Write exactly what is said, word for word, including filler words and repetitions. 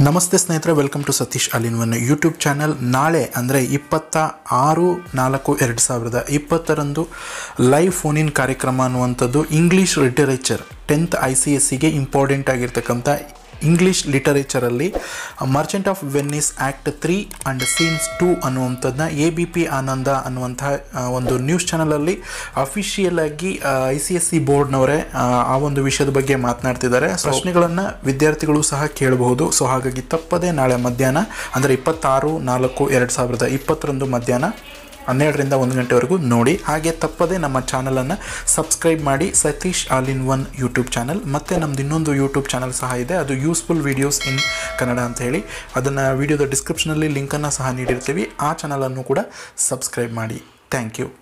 ನಮಸ್ತೆ ಸ್ನೇಹಿತರೆ, welcome to Satish all in one YouTube channel. ನಾಳೆ ಅಂದರೆ ಇಪ್ಪತ್ತ ಆರು ನಾಲ್ಕು ಎರಡು ಸಾವಿರದ ಇಪ್ಪತ್ತರಂದು ಲೈವ್ ಫೋನ್ ಇನ್ ಕಾರ್ಯಕ್ರಮ ಅನ್ನುವಂಥದ್ದು English literature tenth I C S ಸಿಗೆ ಇಂಪಾರ್ಟೆಂಟ್ ಆಗಿರ್ತಕ್ಕಂಥ ಇಂಗ್ಲೀಷ್ ಲಿಟರೇಚರಲ್ಲಿ merchant of Venice act three and scenes two ಅನ್ನುವಂಥದ್ದನ್ನ ಎ ಬಿ ಪಿ ಆನಂದ ಅನ್ನುವಂಥ ಒಂದು ನ್ಯೂಸ್ ಚಾನಲಲ್ಲಿ ಅಫಿಷಿಯಲ್ ಆಗಿ ಐ ಸಿ ಎಸ್ ಸಿ ಬೋರ್ಡ್ನವರೇ ಆ ಒಂದು ವಿಷಯದ ಬಗ್ಗೆ ಮಾತನಾಡ್ತಿದ್ದಾರೆ. ಪ್ರಶ್ನೆಗಳನ್ನು ವಿದ್ಯಾರ್ಥಿಗಳು ಸಹ ಕೇಳಬಹುದು. ಸೊ ಹಾಗಾಗಿ ತಪ್ಪದೆ ನಾಳೆ ಮಧ್ಯಾಹ್ನ ಅಂದರೆ ಇಪ್ಪತ್ತಾರು ನಾಲ್ಕು ಎರಡು ಸಾವಿರದ ಇಪ್ಪತ್ತರಂದು ಮಧ್ಯಾಹ್ನ ಹನ್ನೆರಡರಿಂದ ಒಂದು ಗಂಟೆವರೆಗೂ ನೋಡಿ. ಹಾಗೆ ತಪ್ಪದೆ ನಮ್ಮ ಚಾನಲನ್ನು ಸಬ್ಸ್ಕ್ರೈಬ್ ಮಾಡಿ, Satish all in one YouTube channel. ಮತ್ತು ನಮ್ಮದು ಇನ್ನೊಂದು ಯೂಟ್ಯೂಬ್ ಚಾನಲ್ ಸಹ ಇದೆ, ಅದು ಯೂಸ್ಫುಲ್ ವೀಡಿಯೋಸ್ ಇನ್ ಕನ್ನಡ ಅಂತ ಹೇಳಿ. ಅದನ್ನು ವಿಡಿಯೋದ ಡಿಸ್ಕ್ರಿಪ್ಷನಲ್ಲಿ ಲಿಂಕನ್ನು ಸಹ ನೀಡಿರ್ತೀವಿ. ಆ ಚಾನಲನ್ನು ಕೂಡ ಸಬ್ಸ್ಕ್ರೈಬ್ ಮಾಡಿ. Thank you.